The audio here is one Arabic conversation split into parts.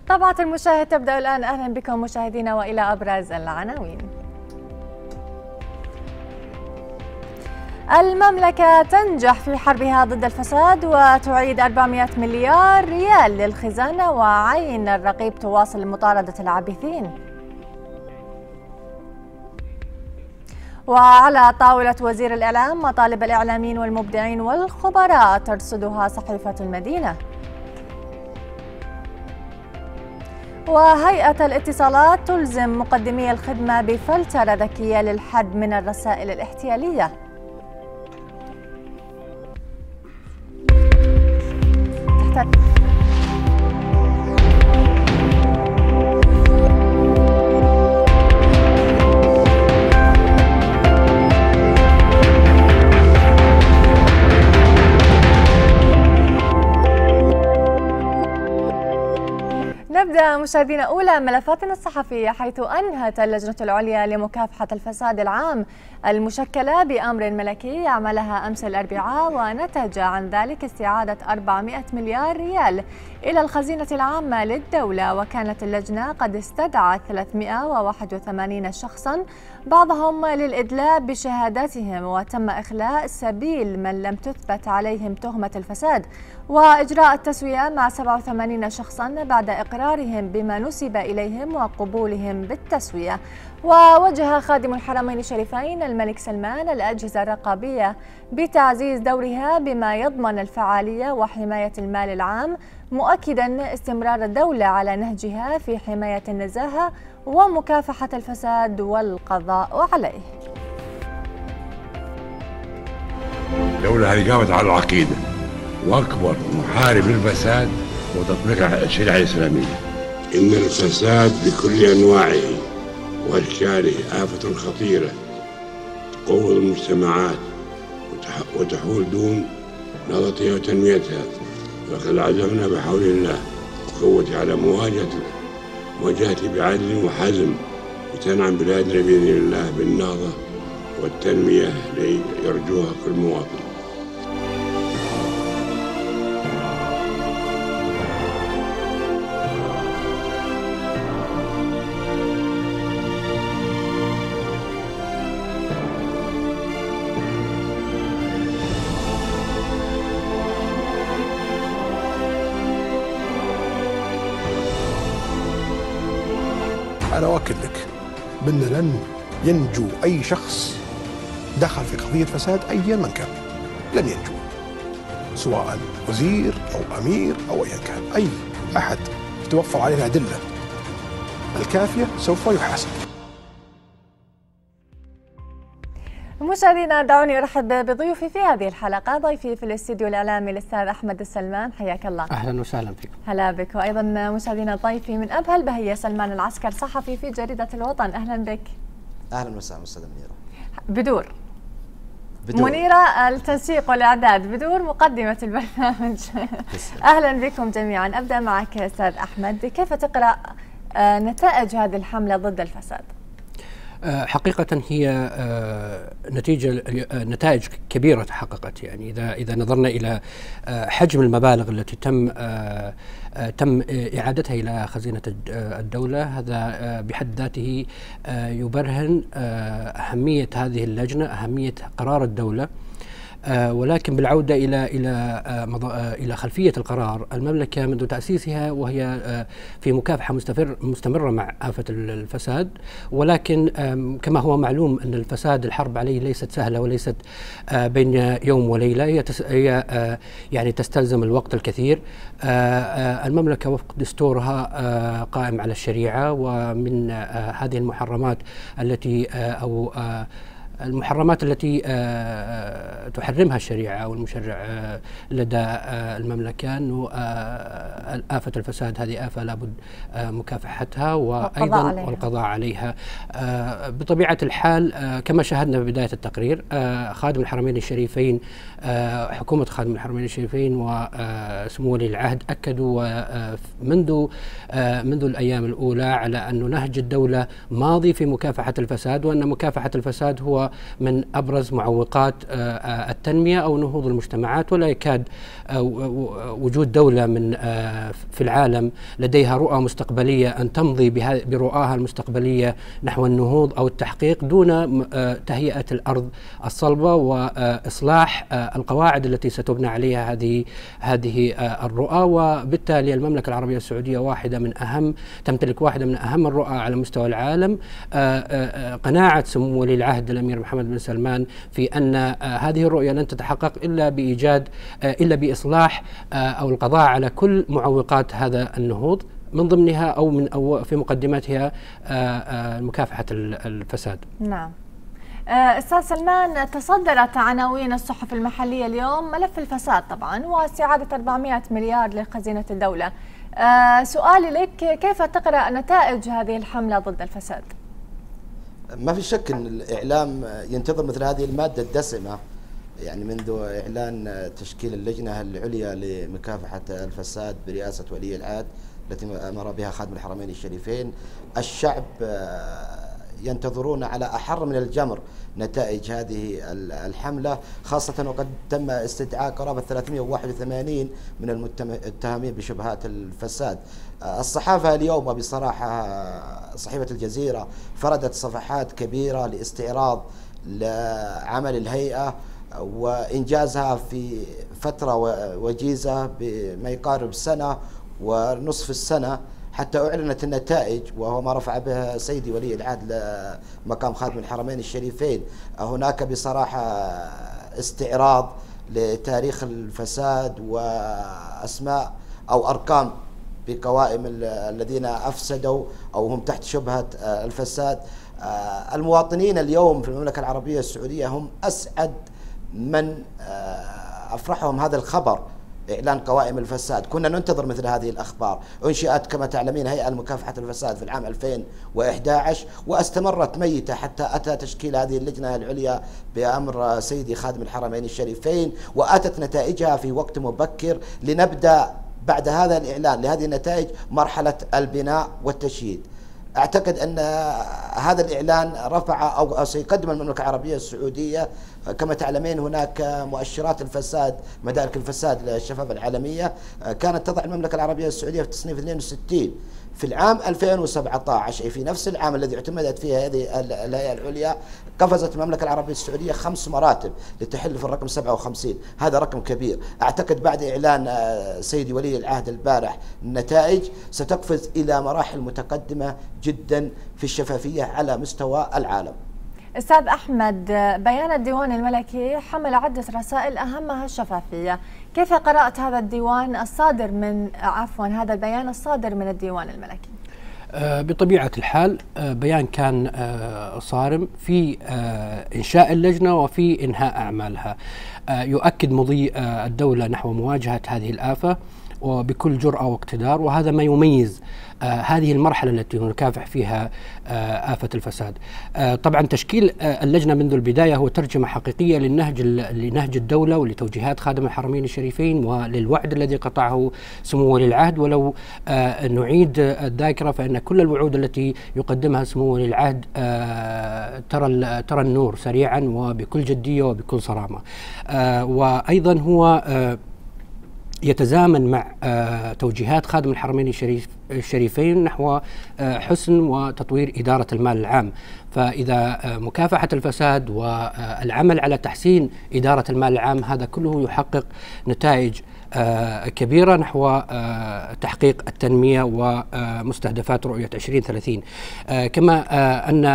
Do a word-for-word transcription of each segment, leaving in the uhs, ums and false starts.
طبعة المشاهد تبدأ الآن. أهلا بكم مشاهدينا وإلى أبرز العناوين. المملكة تنجح في حربها ضد الفساد وتعيد أربعمئة مليار ريال للخزانة، وعين الرقيب تواصل مطاردة العابثين. وعلى طاولة وزير الإعلام مطالب الإعلاميين والمبدعين والخبراء ترصدها صحيفة المدينة. وهيئة الاتصالات تلزم مقدمي الخدمة بفلترة ذكية للحد من الرسائل الاحتيالية. نبدأ مشاهدينا أولى ملفاتنا الصحفية، حيث أنهت اللجنة العليا لمكافحة الفساد العام المشكلة بأمر ملكي عملها أمس الأربعاء، ونتج عن ذلك استعادة أربعمئة مليار ريال إلى الخزينة العامة للدولة. وكانت اللجنة قد استدعت ثلاثمئة وواحد وثمانين شخصا بعضهم للإدلاء بشهاداتهم، وتم إخلاء سبيل من لم تثبت عليهم تهمة الفساد، وإجراء التسوية مع سبعة وثمانين شخصا بعد إقرارهم بما نسب إليهم وقبولهم بالتسوية. ووجه خادم الحرمين الشريفين الملك سلمان الأجهزة الرقابية بتعزيز دورها بما يضمن الفعالية وحماية المال العام، مؤكدا استمرار الدولة على نهجها في حماية النزاهة ومكافحة الفساد والقضاء عليه. الدولة هذه قامت على العقيدة، وأكبر محارب للفساد وتطبيق الشريعة الإسلامية. إن الفساد بكل أنواعه وأشكاله آفة خطيرة تقوض المجتمعات وتحول دون نهضتها وتنميتها، وقد عزمنا بحول الله وقوته على مواجهته مواجهته بعدل وحزم لتنعم بلادنا بإذن الله بالنهضة والتنمية التي يرجوها كل مواطن. أنا أؤكد لك بأن لن ينجو أي شخص دخل في قضية فساد أيا من كان، لن ينجو، سواء وزير أو أمير أو أيا كان. أي أحد توفر عليه الأدلة الكافية سوف يحاسب. مشاهدينا دعوني ارحب بضيوفي في هذه الحلقه. ضيفي في الاستديو الاعلامي الاستاذ احمد السلمان، حياك الله. اهلا وسهلا فيكم. هلا بك. وايضا مشاهدينا ضيفي من ابها البهيه سلمان العسكر، صحفي في جريده الوطن، اهلا بك. اهلا وسهلا استاذه منيره. بدور بدور منيره التنسيق والاعداد، بدور مقدمه البرنامج. اهلا بكم جميعا. ابدا معك استاذ احمد، كيف تقرا نتائج هذه الحمله ضد الفساد؟ حقيقة هي نتيجة نتائج كبيرة تحققت. يعني إذا إذا نظرنا إلى حجم المبالغ التي تم تم إعادتها إلى خزينة الدولة، هذا بحد ذاته يبرهن أهمية هذه اللجنة، أهمية قرار الدولة. آه ولكن بالعودة إلى إلى آه إلى خلفية القرار، المملكة منذ تأسيسها وهي آه في مكافحة مستمر مستمرة مع آفة الفساد، ولكن كما هو معلوم أن الفساد الحرب عليه ليست سهلة وليست آه بين يوم وليلة، هي, هي آه يعني تستلزم الوقت الكثير. آه آه المملكة وفق دستورها آه قائم على الشريعة، ومن آه هذه المحرمات التي آه أو آه المحرمات التي تحرمها الشريعة أو المشرع لدى المملكة أنه آفة الفساد هذه آفة لابد مكافحتها وأيضا والقضاء عليها. بطبيعة الحال كما شاهدنا في بداية التقرير، خادم الحرمين الشريفين، حكومة خادم الحرمين الشريفين وسمو ولي العهد أكدوا منذ منذ الأيام الأولى على أن نهج الدولة ماضي في مكافحة الفساد، وأن مكافحة الفساد هو من أبرز معوقات التنمية أو نهوض المجتمعات، ولا يكاد وجود دولة من في العالم لديها رؤى مستقبلية أن تمضي برؤاها المستقبلية نحو النهوض أو التحقيق دون تهيئة الأرض الصلبة وإصلاح القواعد التي ستبنى عليها هذه هذه الرؤى. وبالتالي المملكة العربية السعودية واحدة من أهم تمتلك واحدة من أهم الرؤى على مستوى العالم. قناعة سمو ولي العهد الأمير محمد بن سلمان في أن هذه الرؤية لن تتحقق إلا بإيجاد إلا بإصلاح أو القضاء على كل معوقات هذا النهوض، من ضمنها أو من أو في مقدمتها مكافحة الفساد. نعم. أستاذ سلمان، تصدرت عناوين الصحف المحلية اليوم ملف الفساد طبعا واستعادة أربعمئة مليار لخزينة الدولة. سؤالي لك، كيف تقرأ نتائج هذه الحملة ضد الفساد؟ ما في شك أن الإعلام ينتظر مثل هذه المادة الدسمة، يعني منذ إعلان تشكيل اللجنة العليا لمكافحة الفساد برئاسة ولي العهد التي أمر بها خادم الحرمين الشريفين. الشعب ينتظرون على أحر من الجمر نتائج هذه الحملة، خاصة وقد تم استدعاء قرابة ثلاثمئة وواحد وثمانين من المتهمين بشبهات الفساد. الصحافة اليوم بصراحة صحيفة الجزيرة فردت صفحات كبيرة لاستعراض لعمل الهيئة وإنجازها في فترة وجيزة بما يقارب سنة ونصف السنة، حتى أعلنت النتائج وهو ما رفع به سيدي ولي العهد لمقام خادم الحرمين الشريفين. هناك بصراحة استعراض لتاريخ الفساد وأسماء أو أرقام بقوائم الذين أفسدوا أو هم تحت شبهة الفساد. المواطنين اليوم في المملكة العربية السعودية هم أسعد من أفرحهم هذا الخبر، إعلان قوائم الفساد. كنا ننتظر مثل هذه الأخبار. أنشئت كما تعلمين هيئة لمكافحة الفساد في العام ألفين وإحدى عشر واستمرت ميتة حتى أتى تشكيل هذه اللجنة العليا بأمر سيدي خادم الحرمين الشريفين، وأتت نتائجها في وقت مبكر لنبدأ بعد هذا الإعلان لهذه النتائج مرحلة البناء والتشييد. أعتقد أن هذا الإعلان رفع أو سيقدم المملكة العربية السعودية. كما تعلمين هناك مؤشرات الفساد، مدارك الفساد للشفافة العالمية، كانت تضع المملكة العربية السعودية في تصنيف اثنين وستين. في العام ألفين وسبعة عشر، في نفس العام الذي اعتمدت فيه هذه الهيئة العليا، قفزت المملكة العربية السعودية خمس مراتب لتحل في الرقم سبعة وخمسين. هذا رقم كبير. أعتقد بعد إعلان سيدي ولي العهد البارح النتائج ستقفز إلى مراحل متقدمة جدا في الشفافية على مستوى العالم. أستاذ أحمد، بيان الديوان الملكي حمل عدة رسائل أهمها الشفافية، كيف قرأت هذا الديوان الصادر من عفوا هذا البيان الصادر من الديوان الملكي؟ بطبيعة الحال بيان كان صارم في إنشاء اللجنة وفي إنهاء أعمالها، يؤكد مضي الدولة نحو مواجهة هذه الآفة وبكل جرأة واقتدار، وهذا ما يميز آه هذه المرحلة التي نكافح فيها آه آفة الفساد. آه طبعا تشكيل آه اللجنة منذ البداية هو ترجمة حقيقية للنهج لنهج الدولة ولتوجيهات خادم الحرمين الشريفين وللوعد الذي قطعه سمو ولي العهد. ولو آه نعيد الذاكرة فإن كل الوعود التي يقدمها سمو ولي العهد آه ترى ترى النور سريعا وبكل جدية وبكل صرامة. آه وأيضا هو آه يتزامن مع آه توجيهات خادم الحرمين الشريف الشريفين نحو آه حسن وتطوير إدارة المال العام. فإذا آه مكافحة الفساد والعمل على تحسين إدارة المال العام هذا كله يحقق نتائج آه كبيرة نحو آه تحقيق التنمية ومستهدفات رؤية عشرين ثلاثين. آه كما آه أن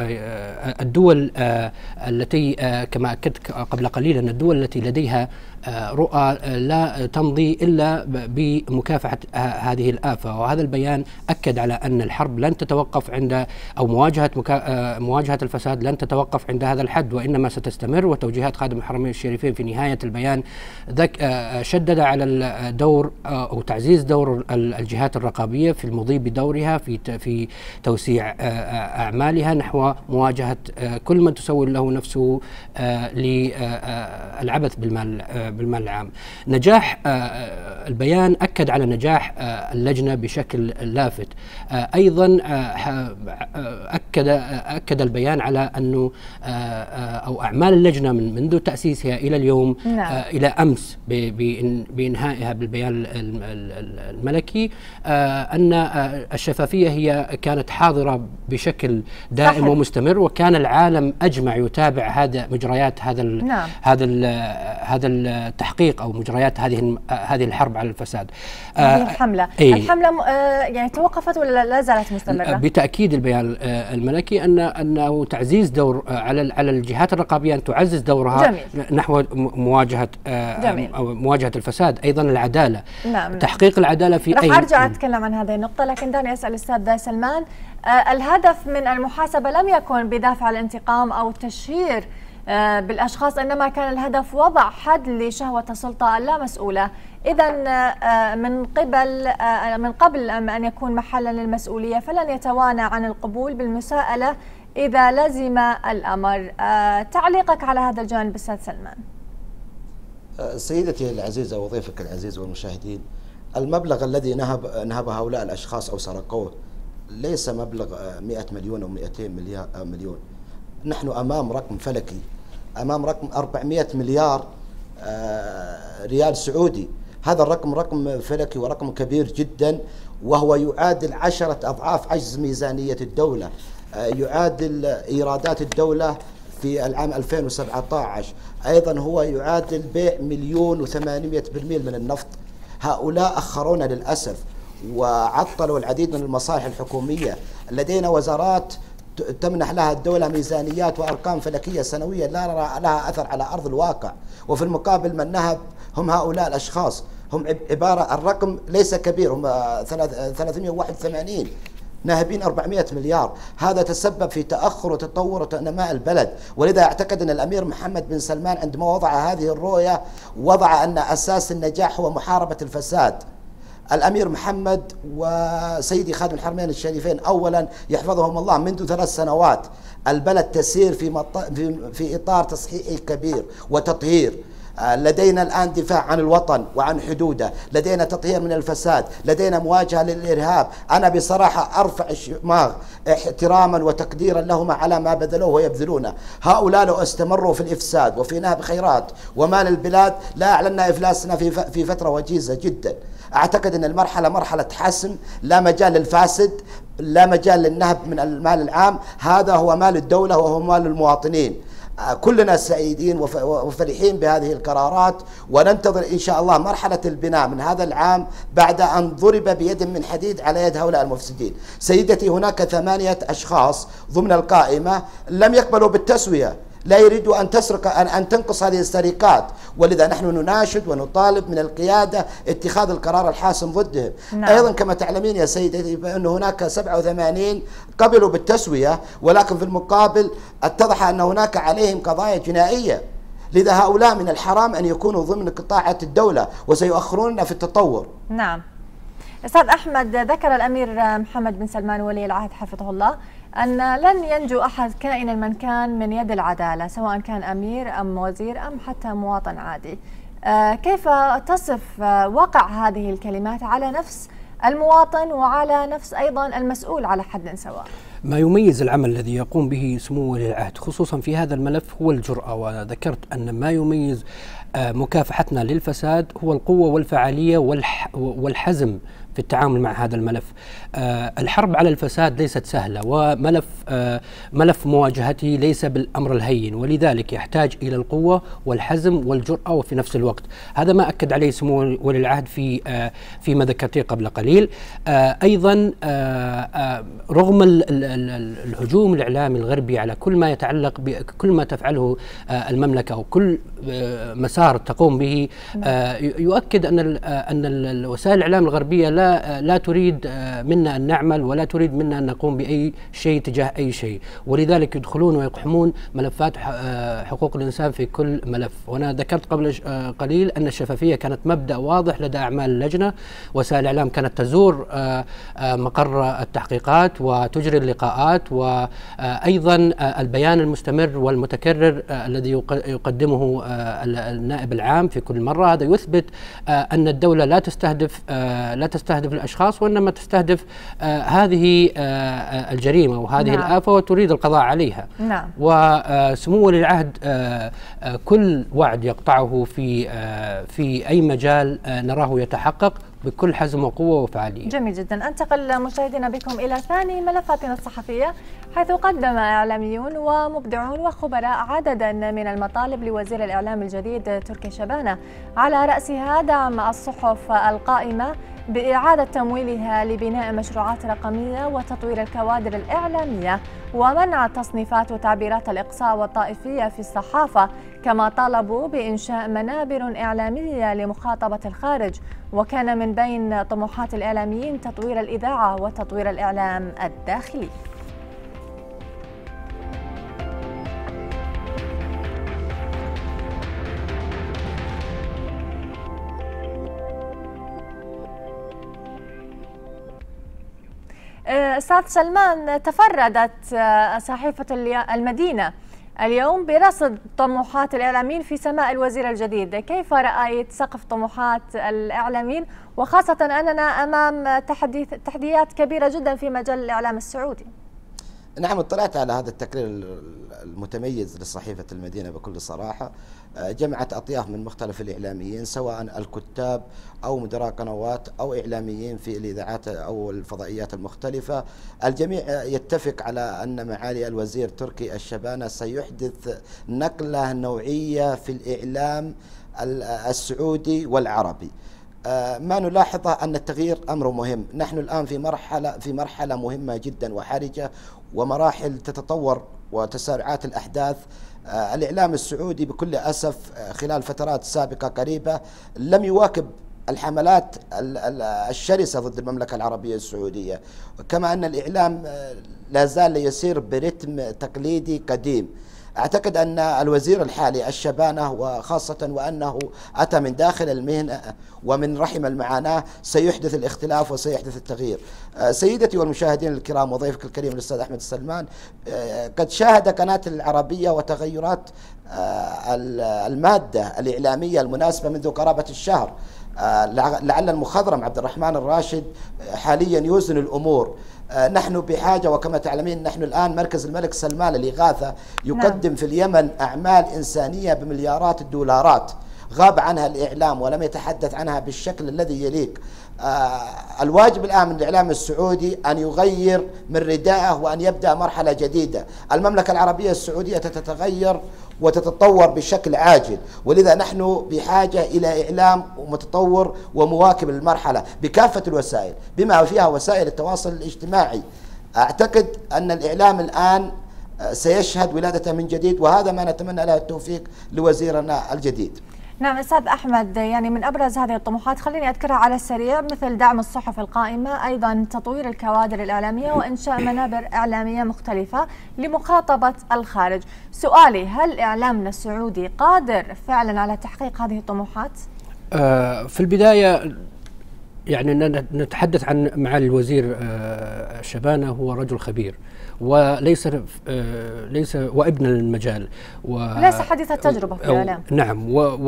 آه الدول آه التي آه كما أكدت قبل قليل أن الدول التي لديها آه رؤى لا تمضي إلا بمكافحة آه هذه الآفة، وهذا البيان أكد على أن الحرب لن تتوقف عند أو مواجهة آه مواجهة الفساد لن تتوقف عند هذا الحد وإنما ستستمر. وتوجيهات خادم الحرمين الشريفين في نهاية البيان ذك آه شدد على الدور أو تعزيز دور الجهات الرقابية في المضي بدورها في في توسيع أعمالها نحو مواجهة كل من تسول له نفسه للعبث بالمال بالمال العام. نجاح البيان أكد على نجاح اللجنة بشكل لافت. أيضا أكد أكد البيان على أنه أو أعمال اللجنة من منذ تأسيسها إلى اليوم نعم. إلى أمس بإنهائها بالبيان الملكي أن الشفافية هي كانت حاضرة بشكل دائم صحيح. ومستمر، وكان العالم أجمع يتابع هذا مجريات هذا نعم. هذا هذا التحقيق أو مجريات هذه هذه الحرب على الفساد. هذه الحملة ايه الحملة يعني توقفت ولا لا زالت مستمرة؟ بتأكيد البيان الملكي أن أنه تعزيز دور على على الجهات الرقابية أن تعزز دورها جميل. نحو مواجهة جميل. أو مواجهة الفساد. أيضا العدالة نعم. تحقيق العدالة في راح أرجع أتكلم عن هذه النقطة، لكن دعني أسأل الأستاذ سلمان. آه الهدف من المحاسبة لم يكن بدافع الانتقام أو التشهير آه بالأشخاص، إنما كان الهدف وضع حد لشهوة السلطة اللامسؤولة. إذا آه من قبل آه من قبل أن يكون محلا للمسؤولية فلن يتوانى عن القبول بالمساءلة إذا لزم الأمر. آه تعليقك على هذا الجانب أستاذ سلمان؟ سيدتي العزيزة وضيفك العزيز والمشاهدين، المبلغ الذي نهب نهب هؤلاء الأشخاص أو سرقوه ليس مبلغ مئة مليون أو مئتين مليون. نحن أمام رقم فلكي، أمام رقم أربعمئة مليار ريال سعودي. هذا الرقم رقم فلكي ورقم كبير جدا، وهو يعادل عشرة أضعاف عجز ميزانية الدولة، يعادل إيرادات الدولة في العام ألفين وسبعة عشر. أيضا هو يعادل بيع مليون وثمانمئة برميل من النفط. هؤلاء أخرونا للأسف وعطلوا العديد من المصالح الحكومية. لدينا وزارات تمنح لها الدولة ميزانيات وأرقام فلكية سنوية لا نرى لها أثر على أرض الواقع، وفي المقابل من نهب هم هؤلاء الأشخاص. هم عبارة، الرقم ليس كبير، هم ثلاثمئة وواحد وثمانين ناهبين أربعمئة مليار. هذا تسبب في تأخر وتطور ونماء البلد، ولذا أعتقد أن الأمير محمد بن سلمان عندما وضع هذه الرؤية وضع أن أساس النجاح هو محاربة الفساد. الأمير محمد وسيدي خادم الحرمين الشريفين أولا يحفظهم الله منذ ثلاث سنوات البلد تسير في, مط... في... في إطار تصحيحي كبير وتطهير. لدينا الآن دفاع عن الوطن وعن حدوده، لدينا تطهير من الفساد، لدينا مواجهة للإرهاب. أنا بصراحة أرفع الشماغ احتراما وتقديرا لهم على ما بذلوه ويبذلونه. هؤلاء لو استمروا في الإفساد وفي نهب خيرات ومال البلاد لا أعلنا إفلاسنا في في فترة وجيزة جدا. أعتقد أن المرحلة مرحلة حسم، لا مجال للفاسد، لا مجال للنهب من المال العام. هذا هو مال الدولة وهو مال المواطنين. كلنا سعيدين وفرحين بهذه القرارات، وننتظر إن شاء الله مرحلة البناء من هذا العام بعد أن ضرب بيد من حديد على يد هؤلاء المفسدين. سيدتي، هناك ثمانية أشخاص ضمن القائمة لم يقبلوا بالتسوية، لا يريدوا أن تسرق أن, أن تنقص هذه السرقات، ولذا نحن نناشد ونطالب من القيادة اتخاذ القرار الحاسم ضدهم. نعم. أيضا كما تعلمين يا سيدتي بأن هناك سبعة وثمانين قبلوا بالتسوية، ولكن في المقابل اتضح أن هناك عليهم قضايا جنائية. لذا هؤلاء من الحرام أن يكونوا ضمن قطاعة الدولة وسيؤخروننا في التطور. نعم. أستاذ أحمد، ذكر الأمير محمد بن سلمان ولي العهد حفظه الله أن لن ينجو أحد كائنا من كان من يد العدالة، سواء كان أمير أم وزير أم حتى مواطن عادي. آه كيف تصف آه وقع هذه الكلمات على نفس المواطن وعلى نفس أيضا المسؤول على حد سواء؟ ما يميز العمل الذي يقوم به سمو ولي العهد خصوصا في هذا الملف هو الجرأة، وذكرت أن ما يميز آه مكافحتنا للفساد هو القوة والفعالية والح والحزم في التعامل مع هذا الملف. آه الحرب على الفساد ليست سهلة، وملف آه ملف مواجهته ليس بالأمر الهين، ولذلك يحتاج إلى القوة والحزم والجرأة وفي نفس الوقت. هذا ما أكد عليه سمو ولي العهد في آه فيما ذكرته قبل قليل. آه أيضا آه آه رغم ال ال ال الهجوم الإعلامي الغربي على كل ما يتعلق بكل ما تفعله آه المملكة وكل آه مسار تقوم به، آه يؤكد أن أن وسائل الإعلام الغربية لا لا تريد منا أن نعمل ولا تريد منا أن نقوم بأي شيء تجاه أي شيء، ولذلك يدخلون ويقحمون ملفات حقوق الإنسان في كل ملف. وأنا ذكرت قبل قليل أن الشفافية كانت مبدأ واضح لدى أعمال اللجنة. وسائل الإعلام كانت تزور مقر التحقيقات وتجري اللقاءات، وأيضا البيان المستمر والمتكرر الذي يقدمه النائب العام في كل مرة. هذا يثبت أن الدولة لا تستهدف لا تستهدف الأشخاص، وإنما تستهدف هذه الجريمة وهذه نعم. الآفة وتريد القضاء عليها. نعم. وسمو ولي العهد كل وعد يقطعه في في أي مجال نراه يتحقق بكل حزم وقوة وفعالية. جميل جدا. أنتقل مشاهدينا بكم إلى ثاني ملفاتنا الصحفية، حيث قدم إعلاميون ومبدعون وخبراء عددا من المطالب لوزير الإعلام الجديد تركي شبانة، على رأسها دعم الصحف القائمة بإعادة تمويلها لبناء مشروعات رقمية وتطوير الكوادر الإعلامية، ومنع تصنيفات وتعبيرات الإقصاء والطائفية في الصحافة، كما طالبوا بإنشاء منابر إعلامية لمخاطبة الخارج. وكان من بين طموحات الإعلاميين تطوير الإذاعة وتطوير الإعلام الداخلي. أستاذ سلمان، تفردت صحيفة المدينة اليوم برصد طموحات الإعلاميين في سماء الوزير الجديد. كيف رأيت سقف طموحات الإعلاميين، وخاصة أننا أمام تحديات كبيرة جدا في مجال الإعلام السعودي؟ نعم، اطلعت على هذا التقرير المتميز لصحيفة المدينة بكل صراحة. جمعت أطياف من مختلف الإعلاميين، سواء الكتاب أو مدراء قنوات أو إعلاميين في الإذاعات أو الفضائيات المختلفة. الجميع يتفق على أن معالي الوزير تركي الشبانة سيحدث نقلة نوعية في الإعلام السعودي والعربي. ما نلاحظه أن التغيير أمر مهم. نحن الآن في مرحلة في مرحلة مهمة جدا وحرجة، ومراحل تتطور وتسارعات الأحداث. الإعلام السعودي بكل أسف خلال فترات سابقة قريبة لم يواكب الحملات الشرسة ضد المملكة العربية السعودية، كما أن الإعلام لا زال يسير برتم تقليدي قديم. أعتقد أن الوزير الحالي الشبانة، وخاصة وأنه أتى من داخل المهنة ومن رحم المعاناة، سيحدث الاختلاف وسيحدث التغيير. سيدتي والمشاهدين الكرام وضيفك الكريم الأستاذ أحمد السلمان، قد شاهد قناة العربية وتغيرات المادة الإعلامية المناسبة منذ قرابة الشهر. لعل المخضرم عبد الرحمن الراشد حاليا يوزن الأمور. نحن بحاجة، وكما تعلمين نحن الآن مركز الملك سلمان للإغاثة يقدم نعم. في اليمن أعمال إنسانية بمليارات الدولارات، غاب عنها الإعلام ولم يتحدث عنها بالشكل الذي يليق. آه الواجب الآن من الإعلام السعودي أن يغير من رداءه وأن يبدأ مرحلة جديدة. المملكة العربية السعودية تتغير وتتطور بشكل عاجل، ولذا نحن بحاجة إلى إعلام متطور ومواكب للمرحلة بكافة الوسائل بما فيها وسائل التواصل الاجتماعي. أعتقد أن الإعلام الآن سيشهد ولادته من جديد، وهذا ما نتمنى له التوفيق لوزيرنا الجديد. نعم أستاذ أحمد، يعني من أبرز هذه الطموحات خليني أذكرها على السريع، مثل دعم الصحف القائمة، أيضا تطوير الكوادر الإعلامية، وإنشاء منابر إعلامية مختلفة لمخاطبة الخارج. سؤالي، هل إعلامنا السعودي قادر فعلا على تحقيق هذه الطموحات؟ آه في البداية يعني نتحدث عن معالي الوزير آه شبانة، هو رجل خبير وليس آه ليس وابن المجال وليس حديث التجربة في الإعلام. نعم،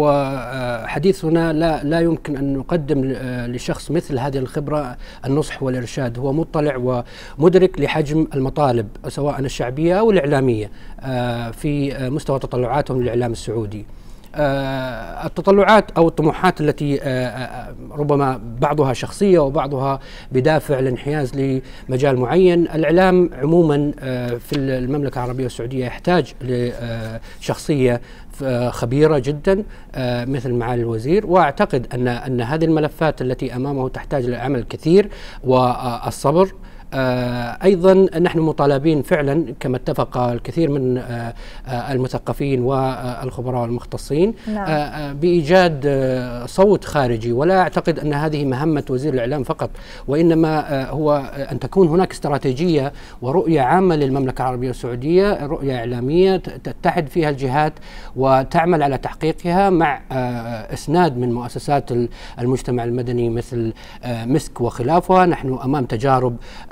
وحديثنا لا لا يمكن أن نقدم لشخص مثل هذه الخبرة النصح والإرشاد. هو مطلع ومدرك لحجم المطالب سواء الشعبية أو الإعلامية آه في مستوى تطلعاتهم للإعلام السعودي. آه التطلعات أو الطموحات التي آه ربما بعضها شخصية وبعضها بدافع الانحياز لمجال معين. الإعلام عموما آه في المملكة العربية السعودية يحتاج لشخصية خبيرة جدا آه مثل معالي الوزير، وأعتقد أن أن هذه الملفات التي أمامه تحتاج للعمل كثير والصبر. آه أيضا نحن مطالبين فعلا كما اتفق الكثير من آه آه المثقفين والخبراء والمختصين نعم. آه بإيجاد آه صوت خارجي، ولا أعتقد أن هذه مهمة وزير الإعلام فقط، وإنما آه هو أن تكون هناك استراتيجية ورؤية عامة للمملكة العربية السعودية، رؤية إعلامية تتحد فيها الجهات وتعمل على تحقيقها مع آه إسناد من مؤسسات المجتمع المدني مثل آه مسك وخلافها. نحن أمام تجارب آه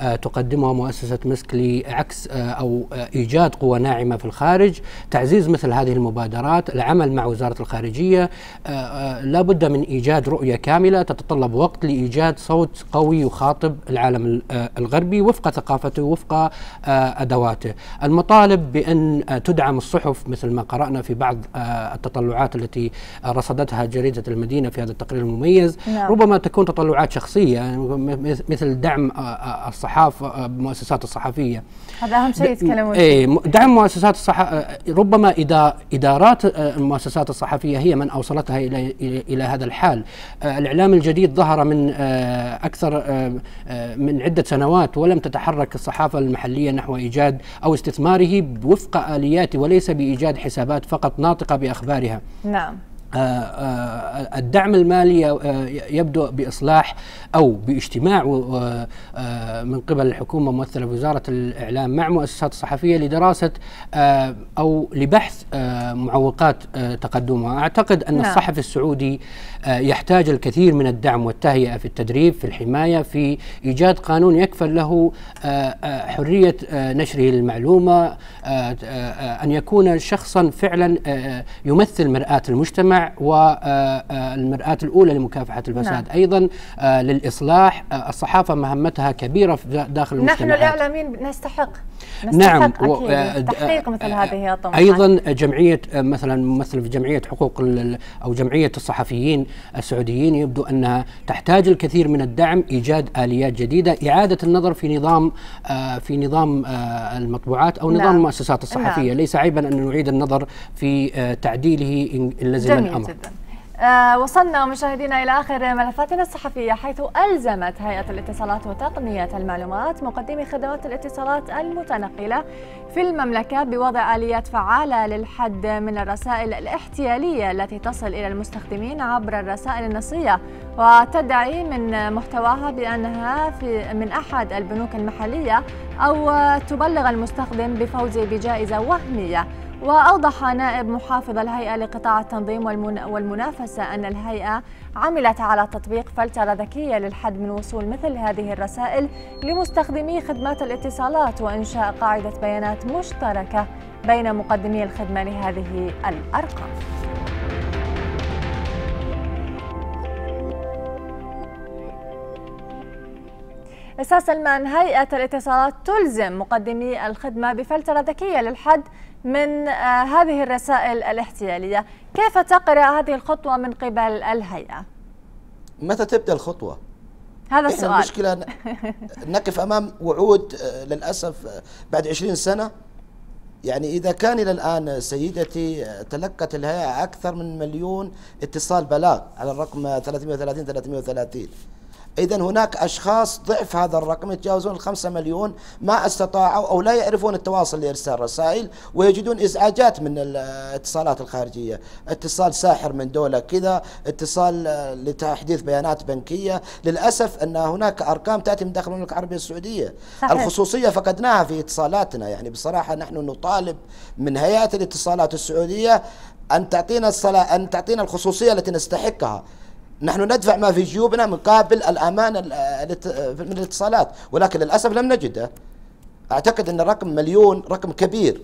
تقدمها مؤسسة مسك لعكس أو إيجاد قوى ناعمة في الخارج، تعزيز مثل هذه المبادرات، العمل مع وزارة الخارجية. لا بد من إيجاد رؤية كاملة تتطلب وقت لإيجاد صوت قوي يخاطب العالم الغربي وفق ثقافته وفق أدواته. المطالب بأن تدعم الصحف مثل ما قرأنا في بعض التطلعات التي رصدتها جريدة المدينة في هذا التقرير المميز. نعم. ربما تكون تطلعات شخصية مثل دعم الصحافة المؤسسات الصحفية، هذا أهم شيء يتكلمون فيه. دعم مؤسسات الصحافة، ربما إذا إدارات المؤسسات الصحفية هي من أوصلتها إلى إلى هذا الحال. الإعلام الجديد ظهر من أكثر من عدة سنوات ولم تتحرك الصحافة المحلية نحو إيجاد أو استثماره وفق آليات وليس بإيجاد حسابات فقط ناطقة بأخبارها. نعم. آآ آآ الدعم المالي يبدأ بإصلاح أو باجتماع من قبل الحكومة ممثلة بوزارة الإعلام مع مؤسسات الصحفية لدراسة أو لبحث معوقات تقدمها. أعتقد أن نعم. الصحفي السعودي يحتاج الكثير من الدعم والتهيئة في التدريب، في الحماية، في إيجاد قانون يكفل له حرية نشره المعلومة، أن يكون شخصا فعلا يمثل مرآة المجتمع والمرآة الأولى لمكافحة الفساد. نعم. أيضا للإصلاح، الصحافة مهمتها كبيرة داخل المجتمع. نحن الإعلاميين نستحق نعم أكيد تحقيق مثل هذه الطموحات. أيضا جمعية مثلا ممثل في جمعية حقوق أو جمعية الصحفيين السعوديين يبدو أنها تحتاج الكثير من الدعم، إيجاد آليات جديدة، إعادة النظر في نظام في نظام المطبوعات أو نظام نعم. المؤسسات الصحفية. نعم. ليس عيبا أن نعيد النظر في تعديله إن لزم الأمر. جدا. آه وصلنا مشاهدينا إلى آخر ملفاتنا الصحفية، حيث ألزمت هيئة الاتصالات وتقنية المعلومات مقدمي خدمات الاتصالات المتنقلة في المملكة بوضع آليات فعالة للحد من الرسائل الاحتيالية التي تصل إلى المستخدمين عبر الرسائل النصية، وتدعي من محتواها بأنها في من أحد البنوك المحلية أو تبلغ المستخدم بفوزه بجائزة وهمية. وأوضح نائب محافظ الهيئة لقطاع التنظيم والمنافسة أن الهيئة عملت على تطبيق فلترة ذكية للحد من وصول مثل هذه الرسائل لمستخدمي خدمات الاتصالات، وإنشاء قاعدة بيانات مشتركة بين مقدمي الخدمة لهذه الأرقام. أستاذ سلمان، هيئة الاتصالات تلزم مقدمي الخدمة بفلترة ذكية للحد من آه هذه الرسائل الاحتيالية، كيف تقرأ هذه الخطوة من قبل الهيئة؟ متى تبدأ الخطوة؟ هذا السؤال. المشكلة نقف أمام وعود آه للأسف آه بعد عشرين سنة. يعني إذا كان إلى الآن سيدتي آه تلقت الهيئة أكثر من مليون اتصال بلاغ على الرقم ثلاثمئة وثلاثين ثلاثمئة وثلاثين، إذا هناك أشخاص ضعف هذا الرقم يتجاوزون الخمسة مليون ما استطاعوا أو لا يعرفون التواصل لإرسال رسائل، ويجدون إزعاجات من الاتصالات الخارجية، اتصال ساحر من دولة كذا، اتصال لتحديث بيانات بنكية. للأسف أن هناك أرقام تأتي من داخل المملكة العربية السعودية. صحيح. الخصوصية فقدناها في اتصالاتنا. يعني بصراحة نحن نطالب من هيئة الاتصالات السعودية أن تعطينا الصلاة أن تعطينا الخصوصية التي نستحقها. نحن ندفع ما في جيوبنا مقابل الأمان من الاتصالات، ولكن للأسف لم نجده. أعتقد أن الرقم مليون رقم كبير.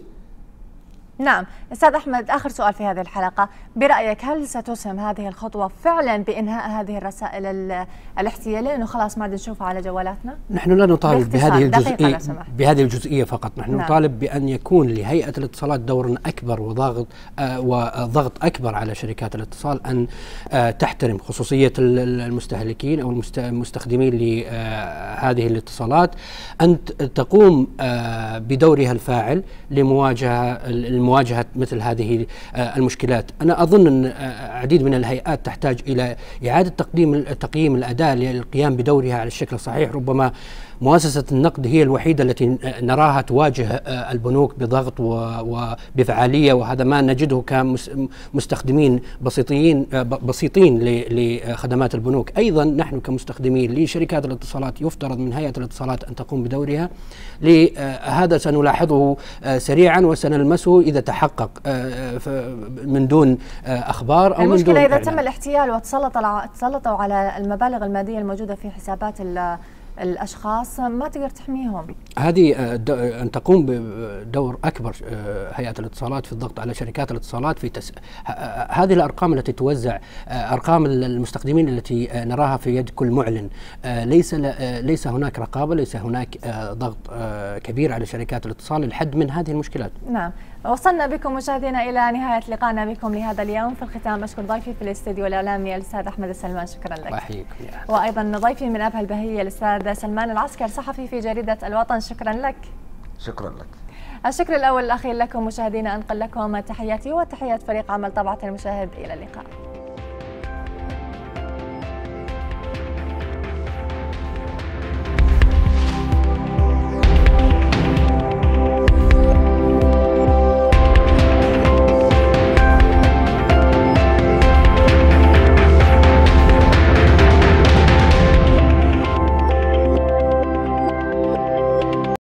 نعم. أستاذ أحمد، آخر سؤال في هذه الحلقة، برأيك هل ستسهم هذه الخطوة فعلا بإنهاء هذه الرسائل الاحتيالية، أنه خلاص ما عاد نشوفها على جوالاتنا؟ نحن لا نطالب بهذه الجزئية بهذه الجزئية فقط، نحن نعم. نطالب بأن يكون لهيئة الاتصالات دور أكبر وضغط آه وضغط أكبر على شركات الاتصال أن آه تحترم خصوصية المستهلكين أو المستخدمين لهذه الاتصالات، أن تقوم آه بدورها الفاعل لمواجهة مواجهة مثل هذه المشكلات. أنا أظن أن عديد من الهيئات تحتاج إلى إعادة تقديم تقييم الأداء للقيام بدورها على الشكل الصحيح. ربما مؤسسة النقد هي الوحيدة التي نراها تواجه البنوك بضغط وبفعالية، وهذا ما نجده كمستخدمين بسيطين بسيطين لخدمات البنوك. أيضا نحن كمستخدمين لشركات الاتصالات يفترض من هيئة الاتصالات أن تقوم بدورها. هذا سنلاحظه سريعا وسنلمسه إذا تحقق من دون أخبار أو من دون المشكلة إذا تم الاحتيال وتسلطوا على المبالغ المادية الموجودة في حسابات الأشخاص ما تقدر تحميهم. هذه أن تقوم بدور أكبر هيئة الاتصالات في الضغط على شركات الاتصالات في تس... هذه الأرقام التي توزع، أرقام المستخدمين التي نراها في يد كل معلن، ليس ليس هناك رقابة، ليس هناك ضغط كبير على شركات الاتصال للحد من هذه المشكلات. نعم، وصلنا بكم مشاهدينا إلى نهاية لقائنا بكم لهذا اليوم. في الختام أشكر ضيفي في الاستديو الإعلامي الأستاذ أحمد السلمان، شكرا لك. أحييك. وأيضا ضيفي من أبها البهية الأستاذ سلمان العسكر، صحفي في جريدة الوطن، شكرا لك. شكرا لك. الشكر الأول الأخير لكم مشاهدينا، أنقل لكم تحياتي وتحيات فريق عمل طبعة المشاهد، إلى اللقاء.